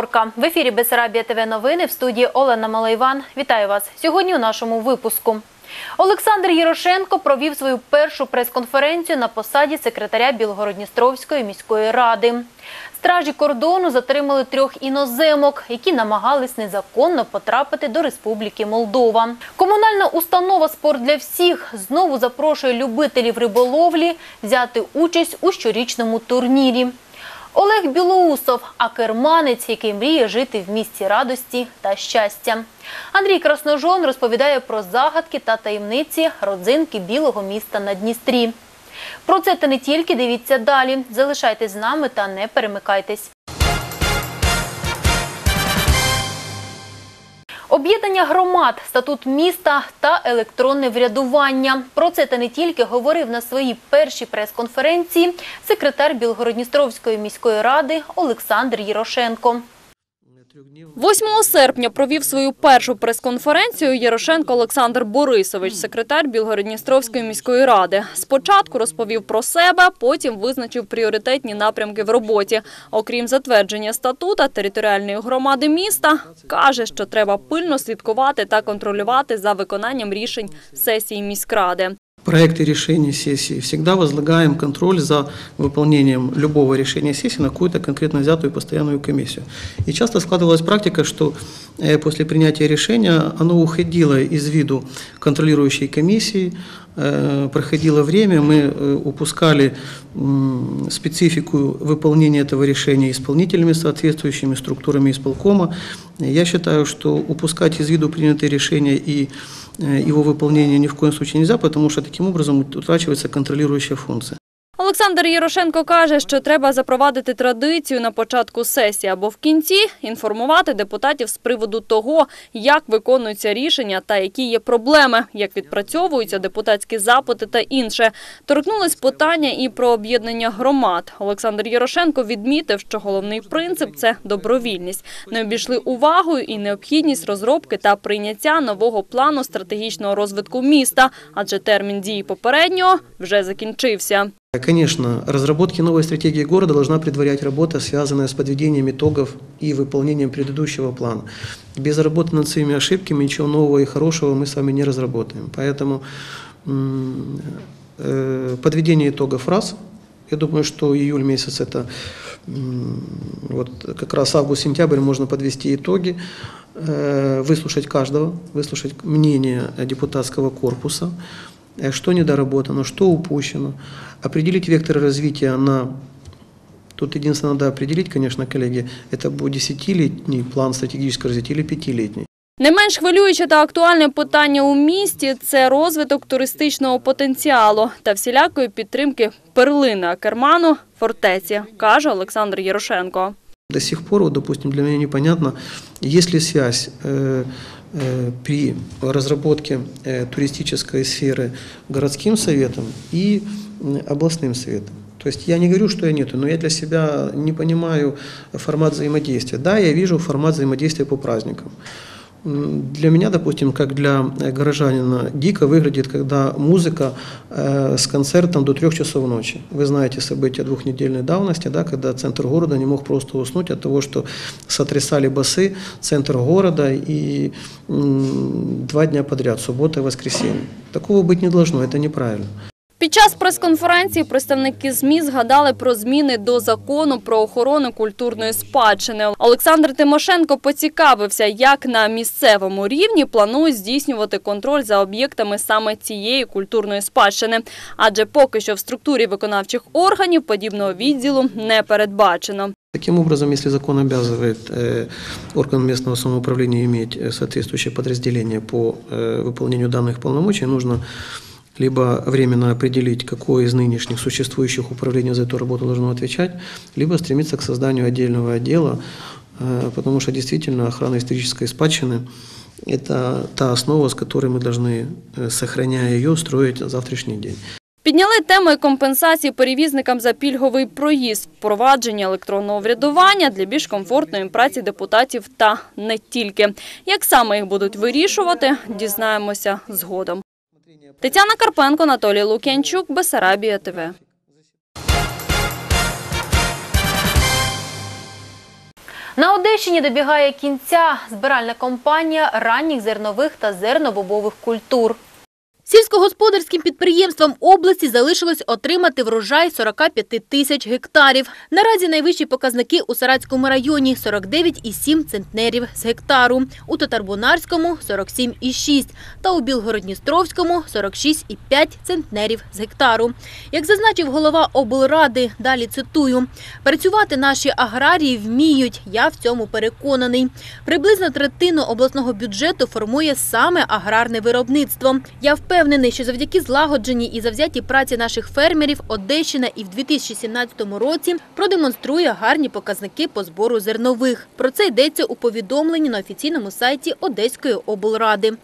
вівторка. В ефірі Бессарабія ТВ новини, в студії Олена Малайван. Вітаю вас. Сьогодні у нашому випуску. Олександр Єрошенко провів свою першу прес-конференцію на посаді секретаря Білгород-Дністровської міської ради. Стражі кордону затримали 3 іноземок, які намагались незаконно потрапити до Республіки Молдова. Комунальна установа «Спорт для всіх» знову запрошує любителів риболовлі взяти участь у щорічному турнірі. Олег Білоусов – акерманець, який мріє жити в місті радості та щастя. Андрій Красножон розповідає про загадки та таємниці родзинки білого міста на Дністрі. Про це та не тільки, дивіться далі. Залишайтесь з нами та не перемикайтесь. Об'єднання громад, статут міста та електронне врядування. Про це та не тільки говорив на своїй першій прес-конференції секретар Білгород-Дністровської міської ради Олександр Єрошенко. 8 серпня провів свою першу прес-конференцію Єрошенко Олександр Борисович, секретар Білгород-Дністровської міської ради. Спочатку розповів про себе, потім визначив пріоритетні напрямки в роботі. Окрім затвердження статута територіальної громади міста, каже, що треба пильно слідкувати та контролювати за виконанням рішень сесії міськради. Проекты решений сессии всегда возлагаем контроль за выполнением любого решения сессии на какую-то конкретно взятую постоянную комиссию. И часто складывалась практика, что после принятия решения оно уходило из виду контролирующей комиссии, проходило время, мы упускали специфику выполнения этого решения исполнителями, соответствующими структурами исполкома. Я считаю, что упускать из виду принятые решения и его выполнение ни в коем случае нельзя, потому что таким образом утрачивается контролирующая функция. Олександр Єрошенко каже, що треба запровадити традицію на початку сесії або в кінці інформувати депутатів з приводу того, як виконуються рішення та які є проблеми, як відпрацьовуються депутатські запити та інше. Торкнулись питання і про об'єднання громад. Олександр Єрошенко відмітив, що головний принцип – це добровільність. Не обійшли увагою і необхідність розробки та прийняття нового плану стратегічного розвитку міста, адже термін дії попереднього вже закінчився. Конечно, разработке новой стратегии города должна предварять работа, связанная с подведением итогов и выполнением предыдущего плана. Без работы над своими ошибками ничего нового и хорошего мы с вами не разработаем. Поэтому подведение итогов раз. Я думаю, что июль месяц это вот как раз август-сентябрь можно подвести итоги, выслушать каждого, выслушать мнение депутатского корпуса, что недоработано, что упущено, определить векторы развития на... Тут единственное, надо определить, конечно, коллеги, это будет 10-летний план стратегического развития или 5-летний. Не менш хвилююче та актуальне питання у місті – це розвиток туристичного потенціалу та всілякої підтримки перлини Акерману – фортеці, каже Олександр Єрошенко. До сих пор, вот, допустим, для меня непонятно, есть ли связь при разработке туристической сферы городским советом и областным советом. То есть я не говорю, что я нету, но я для себя не понимаю формат взаимодействия. Да, я вижу формат взаимодействия по праздникам. Для меня, допустим, как для горожанина, дико выглядит, когда музыка с концертом до 3 часов ночи. Вы знаете события 2-недельной давности, да, когда центр города не мог просто уснуть от того, что сотрясали басы центр города и 2 дня подряд, суббота и воскресенье. Такого быть не должно, это неправильно. Під час прес-конференції представники ЗМІ згадали про зміни до закону про охорону культурної спадщини. Олександр Тимошенко поцікавився, як на місцевому рівні планують здійснювати контроль за об'єктами саме цієї культурної спадщини. Адже поки що в структурі виконавчих органів подібного відділу не передбачено. Таким образом, если закон обязывает орган местного самоуправления иметь соответствующее подразделение по выполнению данных полномочий, нужно либо временно определить, какое из нынешних существующих управлений за эту работу должно отвечать, либо стремиться к созданию отдельного отдела, потому что действительно охрана исторической спадщины – это та основа, с которой мы должны, сохраняя ее, строить завтрашний день. Підняли теми компенсації перевізникам за пільговий проїзд, впровадження електронного врядування для більш комфортної праці депутатів та не тільки. Як саме їх будуть вирішувати, дізнаємося згодом. Тетяна Карпенко, Анатолій Лук'янчук, Бессарабія ТВ. На Одещині добігає кінця збиральна кампанія ранніх зернових та зернобобових культур. Сільськогосподарським підприємствам області залишилось отримати врожай 45 тисяч гектарів. Наразі найвищі показники у Саратському районі – 49,7 центнерів з гектару, у Татарбунарському – 47,6 та у Білгород-Дністровському – 46,5 центнерів з гектару. Як зазначив голова облради, далі цитую, «Працювати наші аграрії вміють, я в цьому переконаний. Приблизно третину обласного бюджету формує саме аграрне виробництво. Я впевнений, що завдяки злагодженій і завзятій праці наших фермерів Одещина і в 2017 році продемонструє гарні показники по збору зернових. Про це йдеться у повідомленні на офіційному сайті Одеської облради.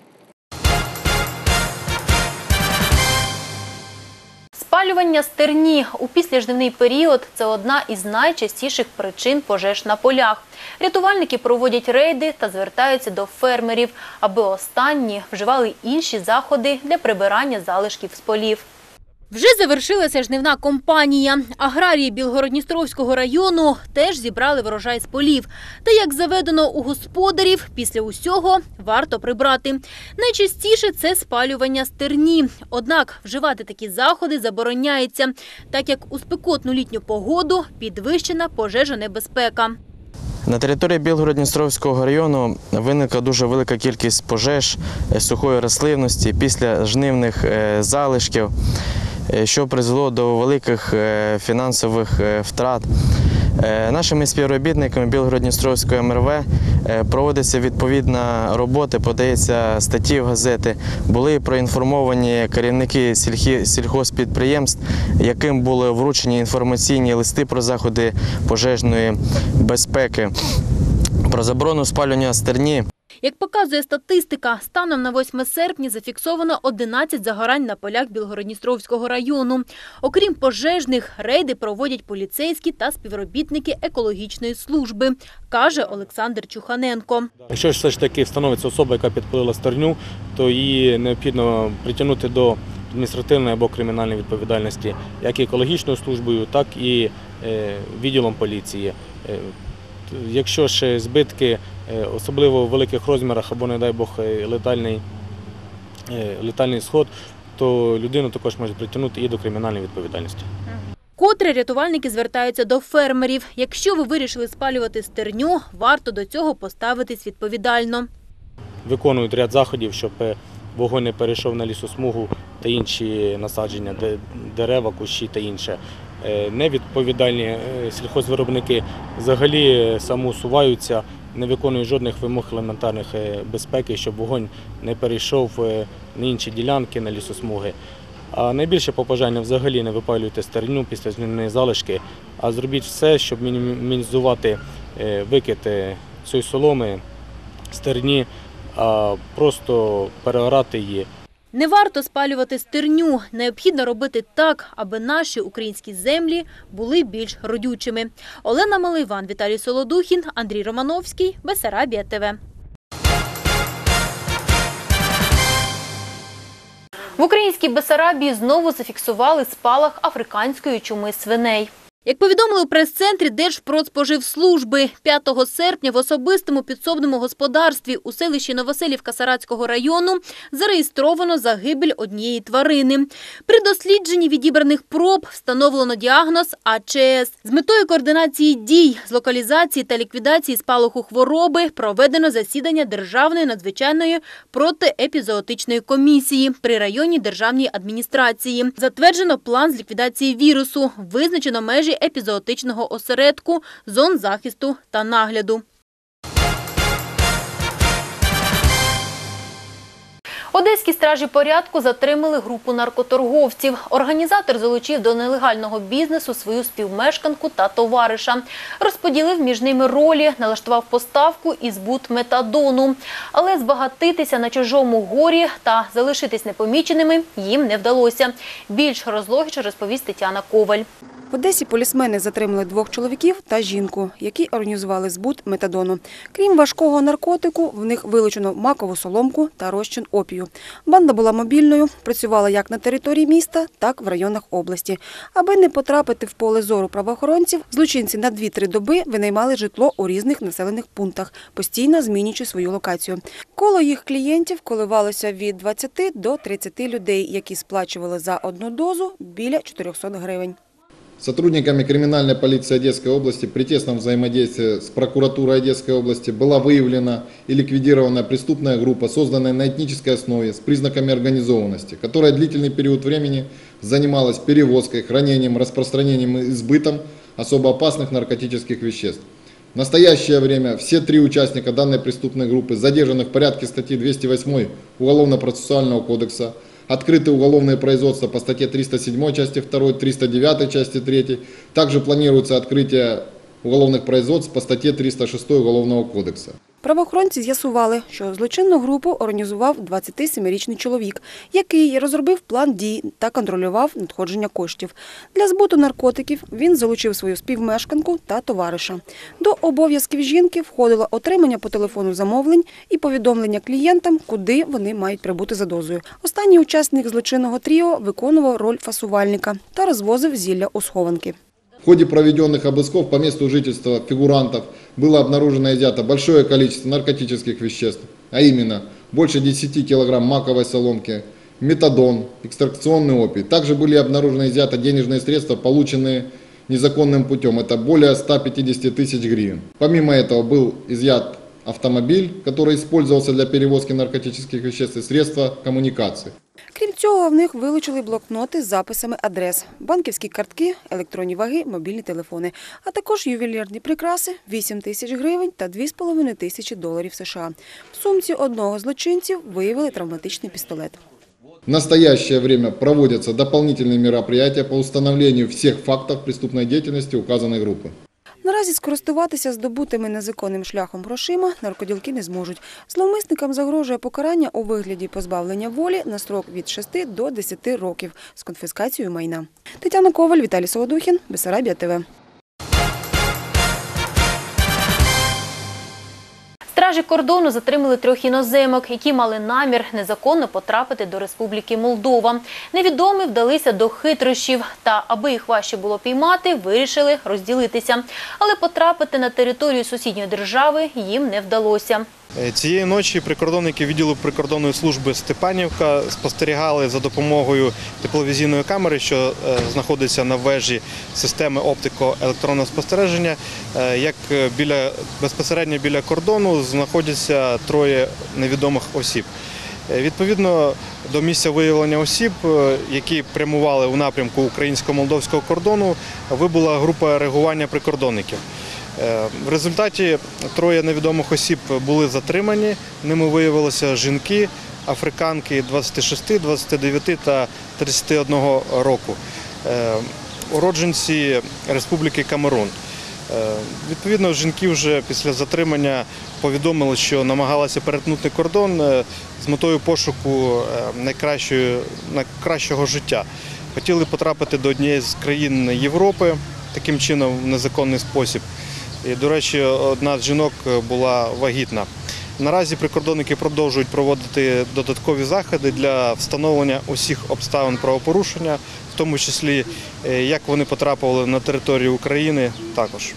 Спалювання стерні у післяжнивний період – це одна із найчастіших причин пожеж на полях. Рятувальники проводять рейди та звертаються до фермерів, аби останні вживали інші заходи для прибирання залишків з полів. Вже завершилася жнивна кампанія. Аграрії Білгород-Дністровського району теж зібрали врожай з полів. Та, як заведено у господарів, після усього варто прибрати. Найчастіше це спалювання стерні. Однак вживати такі заходи забороняється, так як у спекотну літню погоду підвищена пожежонебезпека. На території Білгород-Дністровського району виникла дуже велика кількість пожеж сухої рослинності після жнивних залишків, що призвело до великих фінансових втрат. Нашими співробітниками Білгород-Дністровської МРВ проводиться відповідна робота, подається статті в газети. Були проінформовані керівники сільгосппідприємств, яким були вручені інформаційні листи про заходи пожежної безпеки, про заборону спалювання стерні. Як показує статистика, станом на 8 серпня зафіксовано 11 загорань на полях Білгород-Дністровського району. Окрім пожежних, рейди проводять поліцейські та співробітники екологічної служби, каже Олександр Чуханенко. Якщо все ж таки встановиться особа, яка підпалила стерню, то її необхідно притягнути до адміністративної або кримінальної відповідальності як і екологічною службою, так і відділом поліції. Якщо ж збитки, особливо в великих розмірах або, не дай Бог, летальний сход, то людину також можуть притягнути і до кримінальної відповідальності. Вкотре рятувальники звертаються до фермерів. Якщо ви вирішили спалювати стерню, варто до цього поставитись відповідально. Виконують ряд заходів, щоб вогонь не перейшов на лісосмугу та інші насадження, дерева, кущі та інше. Невідповідальні сільхозвиробники взагалі самоусуваються, не виконують жодних вимог елементарних безпеки, щоб вогонь не перейшов на інші ділянки, на лісосмуги. А найбільше побажання взагалі не випалюйте стерню після жнивної залишки, а зробіть все, щоб мінімізувати викид цієї соломи, стерні, а просто переорати її. Не варто спалювати стерню. Необхідно робити так, аби наші українські землі були більш родючими. Олена Малайван, Віталій Солодухін, Андрій Романовський, Бессарабія ТВ. В українській Бессарабії знову зафіксували спалах африканської чуми свиней. Як повідомили у прес-центрі Держпродспоживслужби, 5 серпня в особистому підсобному господарстві у селищі Новоселівка Саратського району зареєстровано загибель однієї тварини. При дослідженні відібраних проб встановлено діагноз АЧС. З метою координації дій з локалізації та ліквідації спалаху хвороби проведено засідання Державної надзвичайної протиепізоотичної комісії при районній державній адміністрації. Затверджено план з ліквідації вірусу, визначено межі епізоотичного осередку, зон захисту та нагляду. Одеські стражі порядку затримали групу наркоторговців. Організатор залучив до нелегального бізнесу свою співмешканку та товариша. Розподілив між ними ролі, налаштував поставку і збут метадону. Але збагатитися на чужому горі та залишитись непоміченими їм не вдалося. Більш розлогіше розповість Тетяна Коваль. В Одесі полісмени затримали 2 чоловіків та жінку, які організували збут метадону. Крім важкого наркотику, в них вилучено макову соломку та розчин опію. Банда була мобільною, працювала як на території міста, так і в районах області. Аби не потрапити в поле зору правоохоронців, злочинці на 2-3 доби винаймали житло у різних населених пунктах, постійно змінюючи свою локацію. Коло їх клієнтів коливалося від 20 до 30 людей, які сплачували за одну дозу біля 400 гривень. Сотрудниками криминальной полиции Одесской области при тесном взаимодействии с прокуратурой Одесской области была выявлена и ликвидирована преступная группа, созданная на этнической основе с признаками организованности, которая длительный период времени занималась перевозкой, хранением, распространением и сбытом особо опасных наркотических веществ. В настоящее время все 3 участника данной преступной группы задержаны в порядке статьи 208 Уголовно-процессуального кодекса, открыты уголовные производства по статье 307 части 2, 309 части 3. Также планируется открытие уголовных производств по статье 306 Уголовного кодекса. Правоохоронці з'ясували, що злочинну групу організував 27-річний чоловік, який розробив план дій та контролював надходження коштів. Для збуту наркотиків він залучив свою співмешканку та товариша. До обов'язків жінки входило отримання по телефону замовлень і повідомлення клієнтам, куди вони мають прибути за дозою. Останній учасник злочинного тріо виконував роль фасувальника та розвозив зілля у схованки. В ходе проведенных обысков по месту жительства фигурантов было обнаружено и изъято большое количество наркотических веществ, а именно больше 10 килограмм маковой соломки, метадон, экстракционный опий. Также были обнаружены и изъяты денежные средства, полученные незаконным путем. Это более 150 тысяч гривен. Помимо этого был изъят автомобиль, который использовался для перевозки наркотических веществ, и средства коммуникации. Крім цього, в них вилучили блокноти з записами адрес, банківські картки, електронні ваги, мобільні телефони, а також ювелірні прикраси, 8 тисяч гривень та 2,5 тисячі доларів США. В сумці одного з злочинців виявили травматичний пістолет. В настоящее время проводятся дополнительные мероприятия по установлению всех фактов преступной деятельности указанной группы. Наразі скористуватися здобутими незаконним шляхом грошима наркоділки не зможуть. Зловмисникам загрожує покарання у вигляді позбавлення волі на строк від 6 до 10 років з конфіскацією майна. Тетяна Коваль, Віталій Солодухін, Бессарабія ТВ. Стражі кордону затримали 3 іноземок, які мали намір незаконно потрапити до Республіки Молдова. Невідомі вдалися до хитрощів та, аби їх важче було піймати, вирішили розділитися. Але потрапити на територію сусідньої держави їм не вдалося. Цієї ночі прикордонники відділу прикордонної служби Степанівка спостерігали за допомогою тепловізійної камери, що знаходиться на вежі системи оптико-електронного спостереження, як безпосередньо біля кордону знаходяться 3 невідомих осіб. Відповідно до місця виявлення осіб, які прямували у напрямку українсько-молдовського кордону, вибула група реагування прикордонників. В результаті 3 невідомих осіб були затримані. Ними виявилися жінки, африканки 26, 29 та 31 року, уродженці Республіки Камерун. Відповідно, жінки вже після затримання повідомили, що намагалися перетнути кордон з метою пошуку найкращого життя. Хотіли потрапити до однієї з країн Європи, таким чином в незаконний спосіб. І, до речі, одна з жінок була вагітна. Наразі прикордонники продовжують проводити додаткові заходи для встановлення усіх обставин правопорушення, в тому числі, як вони потрапили на територію України також.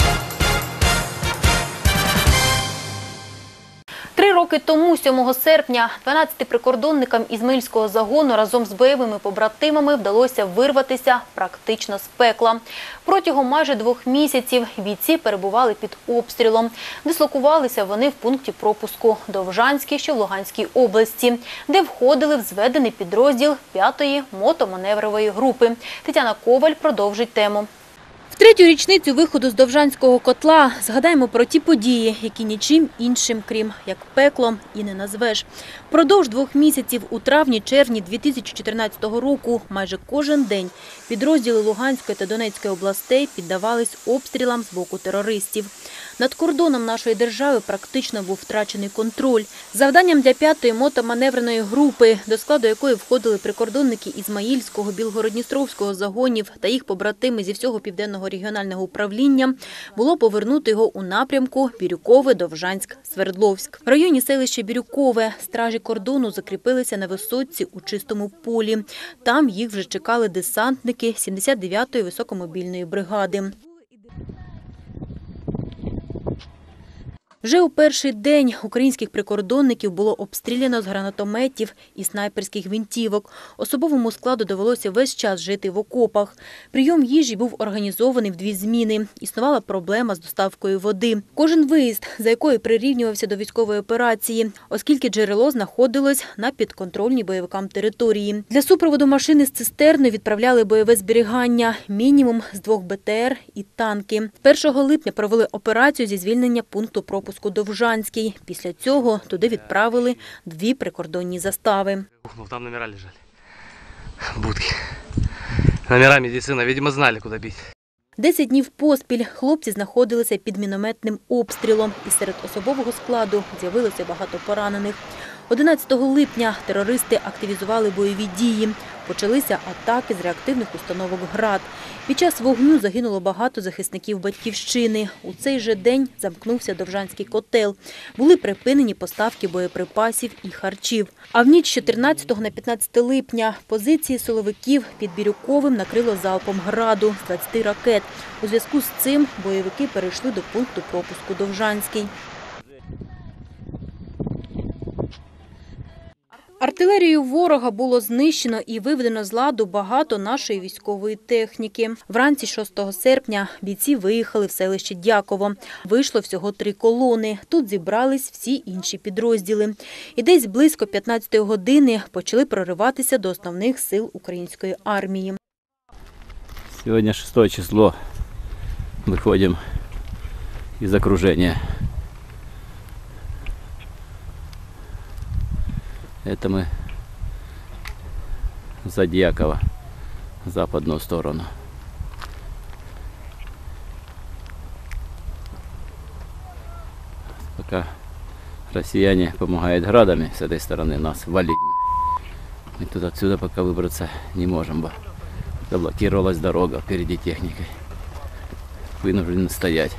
3 роки тому, 7 серпня, 12 прикордонникам Ізмаїльського загону разом з бойовими побратимами вдалося вирватися практично з пекла. Протягом майже 2 місяців бійці перебували під обстрілом. Дислокувалися вони в пункті пропуску Довжанський, що в Луганській області, де входили в зведений підрозділ 5-ї мотоманеврової групи. Тетяна Коваль продовжить тему. Третю річницю виходу з Довжанського котла згадаємо про ті події, які нічим іншим, крім як пеклом, і не назвеш. Впродовж 2 місяців у травні-червні 2014 року майже кожен день підрозділи Луганської та Донецької областей піддавались обстрілам з боку терористів. Над кордоном нашої держави практично був втрачений контроль. Завданням для 5-ї мотоманевреної групи, до складу якої входили прикордонники Ізмаїльського, Білгород-Дністровського загонів та їх побратими зі всього Південного регіонального управління, було повернути його у напрямку Бірюкове-Довжанськ-Свердловськ. В районі селища Бірюкове стражі кордону закріпилися на висотці у чистому полі. Там їх вже чекали десантники 79-ї високомобільної бригади. Вже у перший день українських прикордонників було обстріляно з гранатометів і снайперських гвинтівок. Особовому складу довелося весь час жити в окопах. Прийом їжі був організований в 2 зміни. Існувала проблема з доставкою води. Кожен виїзд, за якою прирівнювався до військової операції, оскільки джерело знаходилось на підконтрольній бойовикам території. Для супроводу машини з цистерною відправляли бойове зберігання, мінімум з 2 БТР і танки. 1 липня провели операцію зі звільнення пункту пропуску Довжанський. Після цього туди відправили 2 прикордонні застави. Там номера лежали. Будки. Номера медицина, видимо, знали, куди бити. 10 днів поспіль хлопці знаходилися під мінометним обстрілом. І серед особового складу з'явилося багато поранених. 11 липня терористи активізували бойові дії. Почалися атаки з реактивних установок «Град». Під час вогню загинуло багато захисників Батьківщини. У цей же день замкнувся Довжанський котел. Були припинені поставки боєприпасів і харчів. А в ніч з 14 на 15 липня позиції силовиків під Бірюковим накрило залпом «Граду» з 20 ракет. У зв'язку з цим бойовики перейшли до пункту пропуску Довжанський. Артилерію ворога було знищено і виведено з ладу багато нашої військової техніки. Вранці 6 серпня бійці виїхали в селище Дяково. Вийшло всього 3 колони. Тут зібрались всі інші підрозділи. І десь близько 15-ї години почали прориватися до основних сил української армії. Сьогодні 6 число. Виходимо із окруження. Это мы за Дьяково, в западную сторону. Пока россияне помогают градами с этой стороны нас валить. Мы тут отсюда пока выбраться не можем. Заблокировалась дорога впереди техникой. Вынуждены стоять.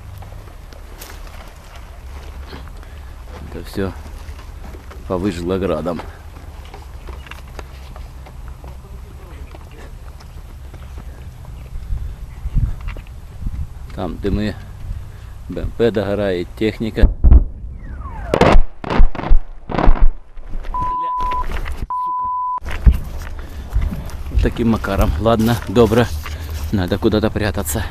Это все по Вышгородам. Там дымы, БМП догорает, техника. Вот таким макаром. Ладно, добро. Надо куда-то прятаться.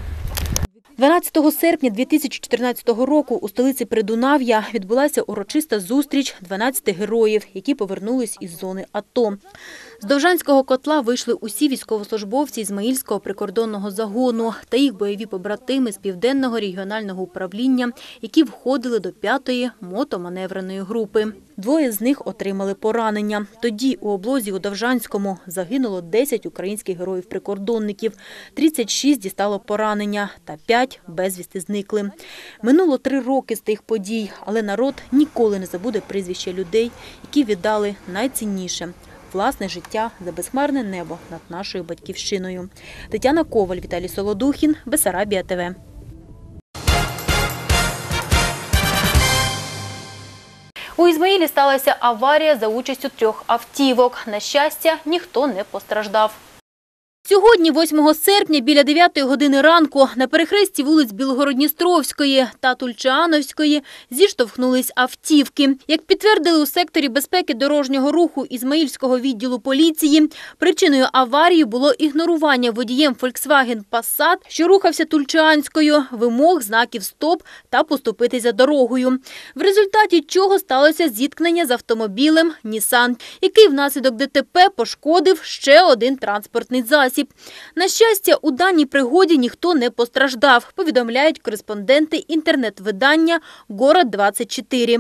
12 серпня 2014 року у столиці Придунав'я відбулася урочиста зустріч 12 героїв, які повернулись із зони АТО. З Довжанського котла вийшли усі військовослужбовці Ізмаїльського прикордонного загону та їх бойові побратими з Південного регіонального управління, які входили до 5-ї мотоманевреної групи. 2 з них отримали поранення. Тоді у облозі у Довжанському загинуло 10 українських героїв-прикордонників, 36 дістало поранення та 5 безвісти зникли. Минуло 3 роки з тих подій, але народ ніколи не забуде прізвища людей, які віддали найцінніше – власне життя за безхмарне небо над нашою батьківщиною. Тетяна Коваль, Віталій Солодухін, Бессарабія ТВ. У Ізмаїлі сталася аварія за участю 3 автівок. На щастя, ніхто не постраждав. Сьогодні, 8 серпня, біля 9 години ранку, на перехресті вулиць Білгород-Дністровської та Тульчановської зіштовхнулись автівки. Як підтвердили у секторі безпеки дорожнього руху Ізмаїльського відділу поліції, причиною аварії було ігнорування водієм Volkswagen Passat, що рухався Тульчанською, вимог знаків «Стоп» та «Поступитися дорогою», в результаті чого сталося зіткнення з автомобілем Nissan, який внаслідок ДТП пошкодив ще один транспортний засіб. засіб. На щастя, у даній пригоді ніхто не постраждав, повідомляють кореспонденти інтернет-видання «Город-24».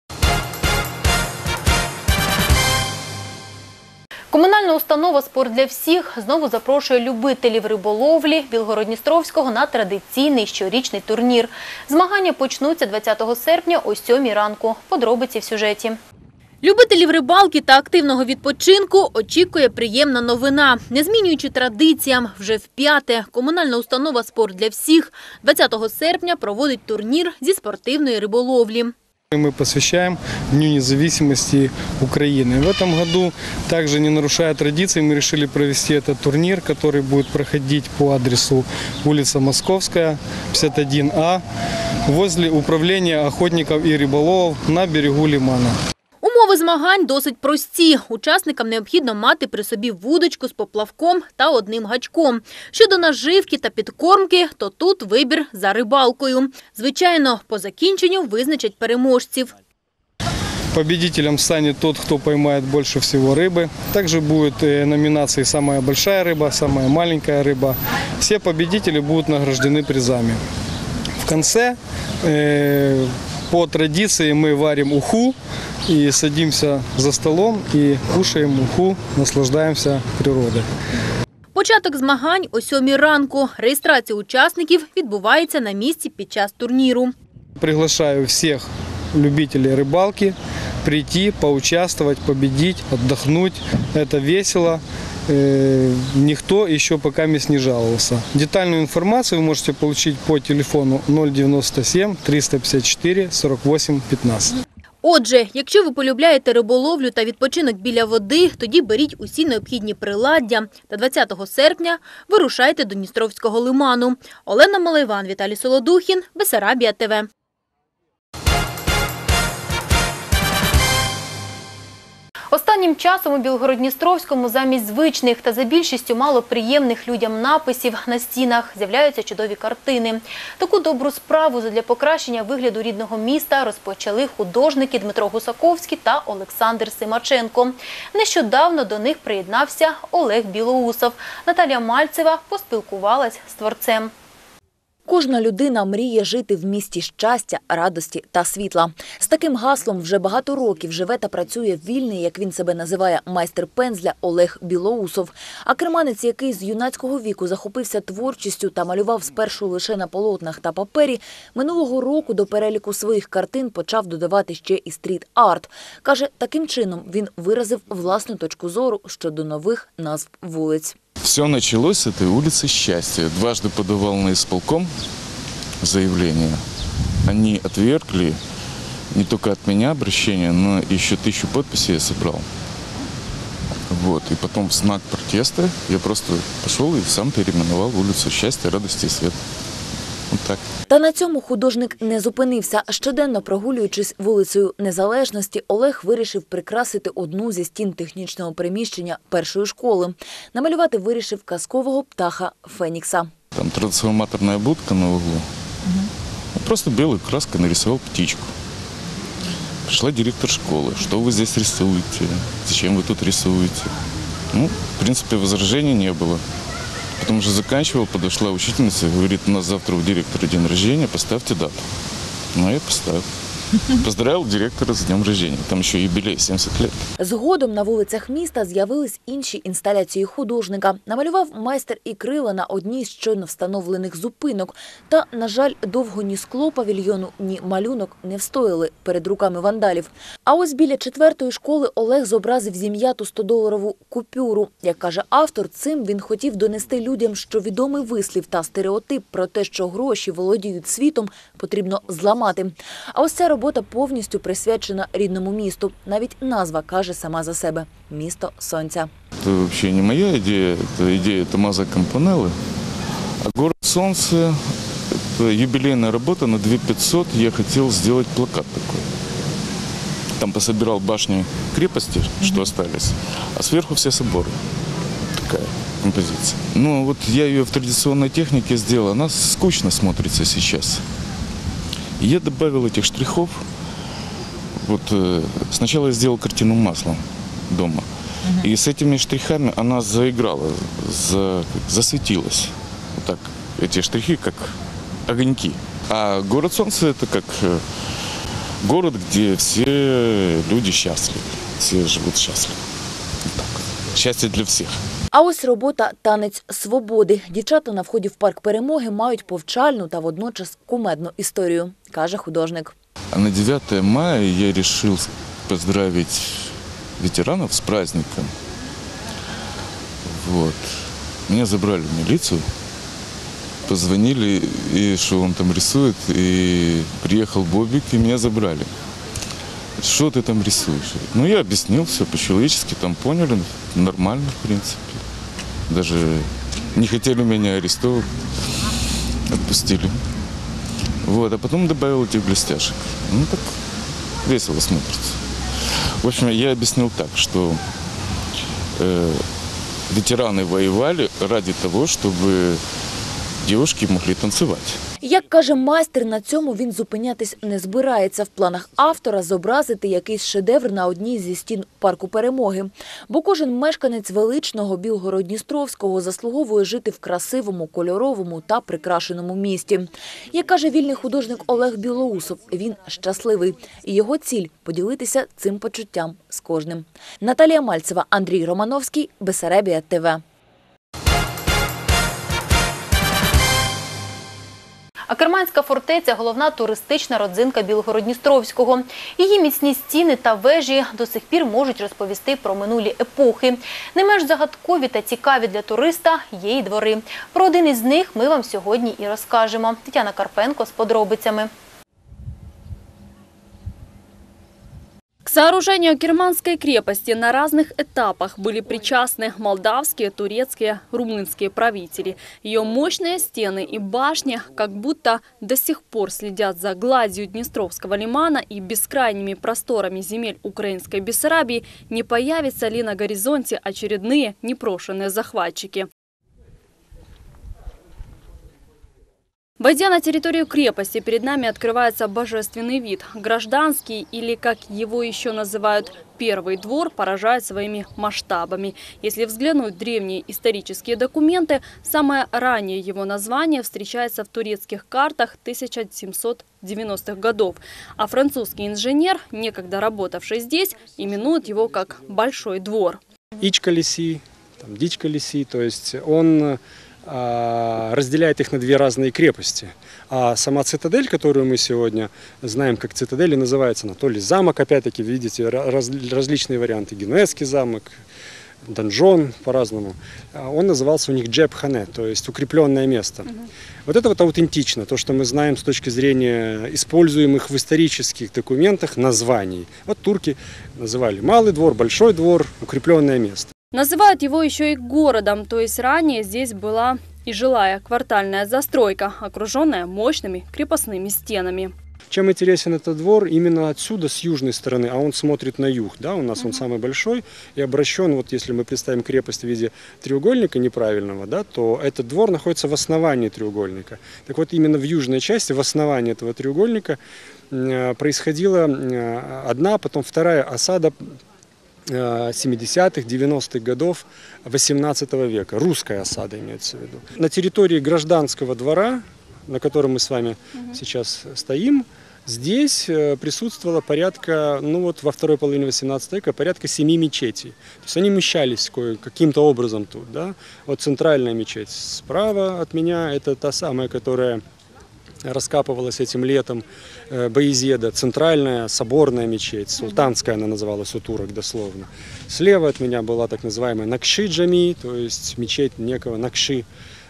Комунальна установа «Спорт для всіх» знову запрошує любителів риболовлі Білгород-Дністровського на традиційний щорічний турнір. Змагання почнуться 20 серпня о 7 ранку. Подробиці в сюжеті. Любителів рибалки та активного відпочинку очікує приємна новина. Не змінюючи традиціям, вже вп'яте комунальна установа «Спорт для всіх» 20 серпня проводить турнір зі спортивної риболовлі. Мы посвящаем Дню независимости Украины. В этом году, также не нарушая традиции, мы решили провести этот турнир, который будет проходить по адресу улица Московская, 51А, возле управления охотников и рыболовов на берегу лимана. Умови змагань досить прості. Учасникам необхідно мати при собі вудочку з поплавком та одним гачком. Щодо наживки та підкормки, то тут вибір за рибалкою. Звичайно, по закінченню визначать переможців. Победителем станет тот, кто поймает больше всего рыбы. Также будут номинации «Самая большая рыба», «Самая маленькая рыба». Все победители будут награждены призами. В конце, по традиции, мы варим уху и садимся за столом и кушаем уху, наслаждаемся природой. Початок змагань о 7 ранку. Реєстрація учасників відбувається на місці під час турніру. Приглашаю всех любителей рыбалки прийти, поучаствовать, победить, отдохнуть. Это весело. Никто еще пока не жаловался. Детальную информацию вы можете получить по телефону 097 354 48 15. Отже, якщо ви полюбляєте риболовлю та відпочинок біля води, тоді беріть усі необхідні приладдя. Та 20 серпня вирушайте до Дністровського лиману. Олена Малайван, Віталій Солодухін, Бессарабія ТВ. Останнім часом у Білгород-Дністровському замість звичних та за більшістю малоприємних людям написів на стінах з'являються чудові картини. Таку добру справу задля покращення вигляду рідного міста розпочали художники Дмитро Гусаковський та Олександр Симаченко. Нещодавно до них приєднався Олег Білоусов. Наталія Мальцева поспілкувалась з творцем. Кожна людина мріє жити в місті щастя, радості та світла. З таким гаслом вже багато років живе та працює вільний, як він себе називає, майстер пензля Олег Білоусов. А керманець, який з юнацького віку захопився творчістю та малював спершу лише на полотнах та папері, минулого року до переліку своїх картин почав додавати ще і стріт-арт. Каже, таким чином він виразив власну точку зору щодо нових назв вулиць. Все началось с этой улицы Счастья. Дважды подавал на исполком заявление. Они отвергли не только от меня обращение, но еще 1000 подписей я собрал. Вот. И потом в знак протеста я просто пошел и сам переименовал улицу Счастья, Радости и Света. Вот так. Та на цьому художник не зупинився. Щоденно прогулюючись вулицею Незалежності, Олег вирішив прикрасити одну зі стін технічного приміщення першої школи. Намалювати вирішив казкового птаха Фенікса. Там трансформаторная будка на углу. Просто белой краской нарисовал птичку. Пришла директор школы. Что вы здесь рисуете? Зачем вы тут рисуете? Ну, в принципе, возражений не было. Потом уже заканчивал, подошла учительница и говорит, у нас завтра у директора день рождения, поставьте дату. Ну, я поставил. Поздравив директора з днем рождения. Там ще юбілей 70 років. Згодом на вулицях міста з'явились інші інсталяції художника. Намалював майстер і крила на одній з щойно встановлених зупинок. Та, на жаль, довго ні скло павільйону, ні малюнок не встояли перед руками вандалів. А ось біля 4-ї школи Олег зобразив зім'яту 100-доларову купюру. Як каже автор, цим він хотів донести людям, що відомий вислів та стереотип про те, що гроші володіють світом, потрібно зламати. А ось ця робота повністю присвячена рідному місту. Навіть назва каже сама за себе – «Місто сонця». Це взагалі не моя ідея, це ідея Томазо Кампанелли. А «Город солнца» – це юбилейна робота на 2500. Я хотів зробити плакат такой. Там пособирал башни крепости, что остались, а сверху все соборы. Такая композиция. Ну вот я ее в традиционной технике сделал, она скучно смотрится сейчас. Я добавил этих штрихов. Вот сначала я сделал картину маслом дома. И с этими штрихами она заиграла, засветилась. Вот так, эти штрихи как огоньки. А город солнца – это как город, где все люди счастливы, все живут счастливо. Вот так. Счастье для всех. А ось робота «Танець свободи». Дівчата на вході в парк Перемоги мають повчальну та водночас кумедну історію, каже художник. А на 9 мая я решил поздравить ветеранов с праздником. Вот. Меня забрали в милицию, позвонили, и что он там рисует, и приехал Бобик, и меня забрали. Что ты там рисуешь? Ну, я объяснил все по-человечески, там поняли, нормально, в принципе. Даже не хотели меня арестовать, отпустили. Вот, а потом добавил этих блестяшек. Ну, так весело смотрится. В общем, я объяснил так, что ветераны воевали ради того, чтобы девушки могли танцевать. Як каже майстер, на цьому він зупинятись не збирається. В планах автора зобразити якийсь шедевр на одній зі стін парку Перемоги. Бо кожен мешканець величного Білгород-Дністровського заслуговує жити в красивому, кольоровому та прикрашеному місті. Як каже вільний художник Олег Білоусов, він щасливий. І його ціль – поділитися цим почуттям з кожним. Наталія Мальцева, Андрій Романовський, Бессарабія ТВ. Акерманська фортеця – головна туристична родзинка Білгород-Дністровського. Її міцні стіни та вежі до сих пір можуть розповісти про минулі епохи. Не менш загадкові та цікаві для туриста є й двори. Про один із них ми вам сьогодні і розкажемо. Тетяна Карпенко з подробицями. К сооружению Акерманской крепости на разных этапах были причастны молдавские, турецкие, румынские правители. Ее мощные стены и башни как будто до сих пор следят за гладью Днестровского лимана и бескрайними просторами земель украинской Бессарабии, не появятся ли на горизонте очередные непрошенные захватчики. Войдя на территорию крепости, перед нами открывается божественный вид. Гражданский, или как его еще называют, первый двор, поражает своими масштабами. Если взглянуть в древние исторические документы, самое раннее его название встречается в турецких картах 1790-х годов. А французский инженер, некогда работавший здесь, именует его как «большой двор». Ичка-лиси, дичка-лиси, то есть он разделяет их на две разные крепости. А сама цитадель, которую мы сегодня знаем как цитадель, называется она то ли замок, опять-таки, видите, различные варианты. Генуэзский замок, донжон по-разному. Он назывался у них джеб-хане, то есть укрепленное место. Вот это вот аутентично, то, что мы знаем с точки зрения используемых в исторических документах названий. Вот турки называли малый двор, большой двор, укрепленное место. Называют его еще и городом, то есть ранее здесь была и жилая квартальная застройка, окруженная мощными крепостными стенами. Чем интересен этот двор? Именно отсюда, с южной стороны, а он смотрит на юг, да, у нас он самый большой и обращен, вот если мы представим крепость в виде треугольника неправильного, да, то этот двор находится в основании треугольника. Так вот, именно в южной части, в основании этого треугольника происходила одна, потом вторая осада 70-х, 90-х годов 18 века. Русская осада имеется в виду. На территории гражданского двора, на котором мы с вами сейчас стоим, здесь присутствовало порядка, ну вот во второй половине 18 века, порядка 7 мечетей. То есть они умещались каким-то образом тут. Да? Вот центральная мечеть справа от меня, это та самая, которая раскапывалась этим летом Баязеда, центральная соборная мечеть, султанская она называлась у турок дословно. Слева от меня была так называемая Накши-Джами, то есть мечеть некого Накши.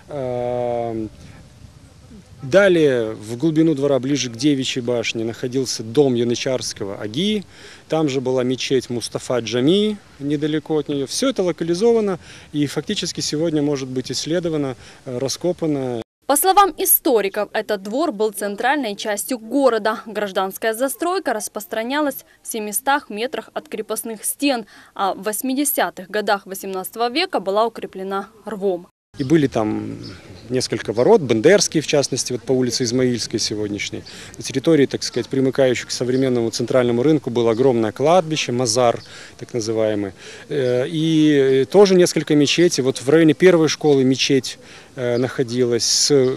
Далее в глубину двора, ближе к Девичьей башне, находился дом янычарского аги. Там же была мечеть Мустафа-Джами, недалеко от нее. Все это локализовано и фактически сегодня может быть исследовано, раскопано. По словам историков, этот двор был центральной частью города. Гражданская застройка распространялась в 700 метрах от крепостных стен, а в 80-х годах 18 века была укреплена рвом. И были там несколько ворот, Бендерские, в частности, вот по улице Измаильской сегодняшней. На территории, так сказать, примыкающей к современному центральному рынку было огромное кладбище, мазар, так называемый. И тоже несколько мечетей. Вот в районе первой школы мечеть находилась с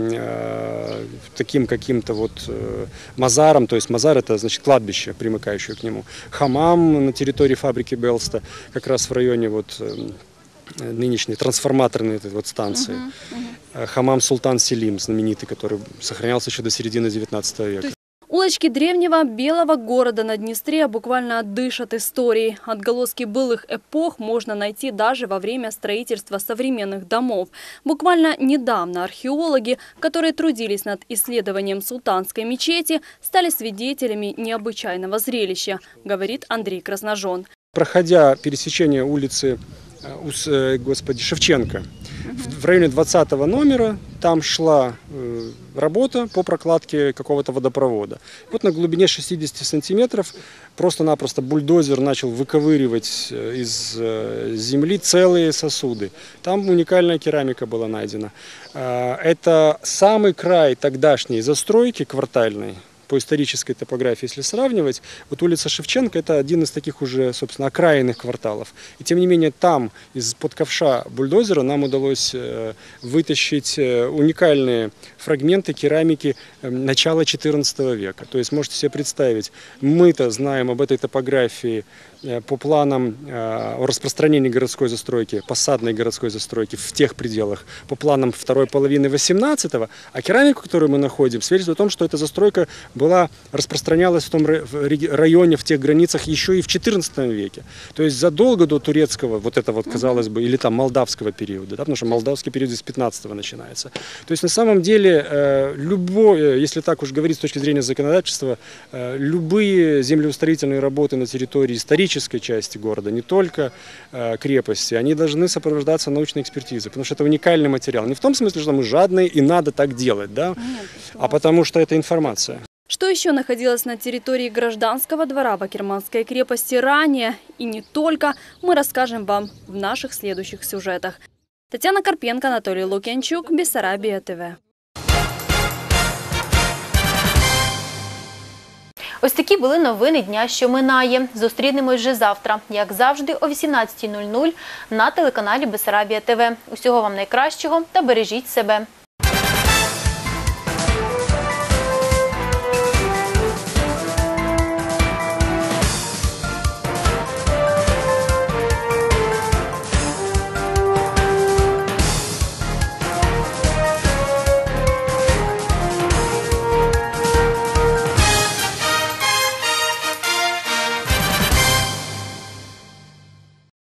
таким каким-то вот мазаром, то есть мазар это значит кладбище, примыкающее к нему. Хамам на территории фабрики Белста, как раз в районе вот нынешней трансформаторной этой вот станции. Хамам Султан Селим, знаменитый, который сохранялся еще до середины 19 века. Улочки древнего белого города на Днестре буквально дышат историей. Отголоски былых эпох можно найти даже во время строительства современных домов. Буквально недавно археологи, которые трудились над исследованием Султанской мечети, стали свидетелями необычайного зрелища, говорит Андрей Красножон. Проходя пересечение улицы Шевченко, в районе 20 номера там шла работа по прокладке какого-то водопровода. Вот на глубине 60 сантиметров просто-напросто бульдозер начал выковыривать из земли целые сосуды. Там уникальная керамика была найдена. Это самый край тогдашней застройки квартальной. По исторической топографии, если сравнивать, вот улица Шевченко – это один из таких уже, собственно, окраинных кварталов. И тем не менее там из-под ковша бульдозера нам удалось вытащить уникальные фрагменты керамики начала XIV века. То есть можете себе представить, мы-то знаем об этой топографии по планам о распространении городской застройки, посадной городской застройки в тех пределах, по планам второй половины 18-го, а керамику, которую мы находим, свидетельствует о том, что эта застройка распространялась в том районе, в тех границах еще и в XIV веке. То есть задолго до турецкого, вот это вот, казалось бы, или там молдавского периода, да, потому что молдавский период с 15-го начинается. То есть на самом деле, если так уж говорить с точки зрения законодательства, любые землеустроительные работы на территории исторической части города, не только крепости, они должны сопровождаться научной экспертизой, потому что это уникальный материал. Не в том смысле, что мы жадные и надо так делать, да, а потому что это информация. Что еще находилось на территории гражданского двора Бакерманской крепости ранее, и не только, мы расскажем вам в наших следующих сюжетах. Татьяна Карпенко, Анатолий Лукьянчук, Бессарабия ТВ. Ось такі були новини дня, що минає. Зустрінемось вже завтра, як завжди, о 18:00 на телеканалі Бессарабія ТВ. Усього вам найкращого та бережіть себе.